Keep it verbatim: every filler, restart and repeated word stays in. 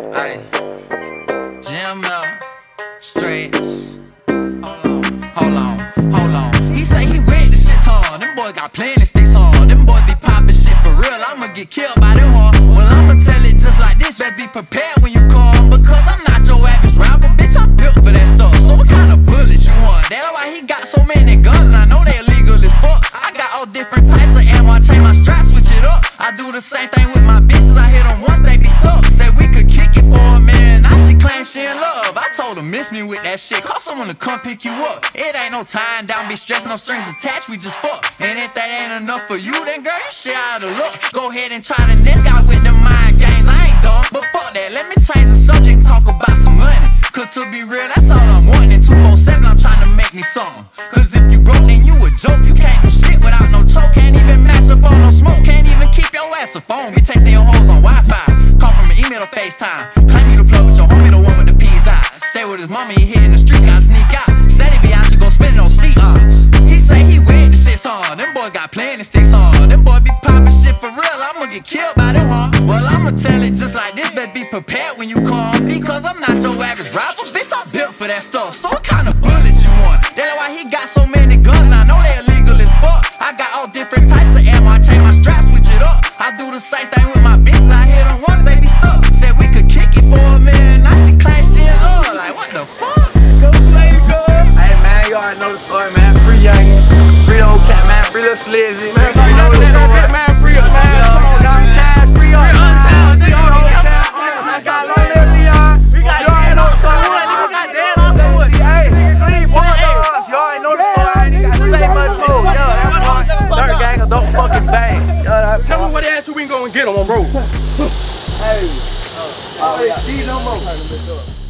Ay, Jim Miller, Stretch. Hold on, hold on, hold on. He say he with the shit, huh? Them boys got plenty sticks, huh? Them boys be poppin' shit for real. I'ma get killed by them, huh? Well, I'ma tell it just like this. Better be prepared when you come, because I'm not your average rapper, bitch. I'm built for that stuff. So what kind of bullets you want? That's why he got so many guns, and I know they illegal as fuck. I got all different types of ammo. I change my strap, switch it up. I do the same thing with my bitches. I hit them once, they be stuck. Said we could kick it for a minute. Now she claims she in love. I told her miss me with that shit. Call someone to come pick you up. It ain't no time down, be stressed, no strings attached. We just fuck. And if that ain't enough for you, then girl, you shit out of luck. Go ahead and try the next guy with the mind games. I ain't dumb, but fuck that. Let me change the subject, talk about some money. Cause to be real, that's all I'm wanting. two four seven, I'm trying to make me something. Cause if you broke, then you a joke. You can't do shit without no choke. Can't even match up on no smoke. Can't even keep your ass a phone. Be texting your hoes on Wi-Fi. Call from an email or FaceTime. Claim you the plug with your homie, the one with the P's eyes. Stay with his mama, he hitting the streets, gotta sneak out. Said he be out, you gon' spend it on C-arms. He say he with the shit, huh? Them boys got plenty sticks, huh? Them boys be poppin' shit for real. I'ma get killed by them, huh? Well, I'ma tell it just like this. Better be prepared when you come, because I'm not your average rapper, bitch. I'm built for that stuff. So what kind of bullets you want? That's why he got so many guns, and I know they illegal as fuck. I got all different types of ammo. I change my strap, switch it up. I do the same thing with my bitches. I hit them once, they be stuck. Said we could kick it for a minute. Now she claims she in love. Like, what the fuck? Go play the girl. Hey man, you already know the story, man. Free youngin', free old cat, man. Free little slizzy. Man, you know the story. Man, free up, man. Come on, dog. Cash, free up. Free uptown, free old cat. I got long live Leon. We got you already know the story. We got dead off the wood. Hey, three, four, dogs. You already know the story. I ain't got to say much more. Yo, that boy, third gang, a dope fucking bang. Tell me what ass we can go and get him on road. Hey. Oh, yeah. See no more.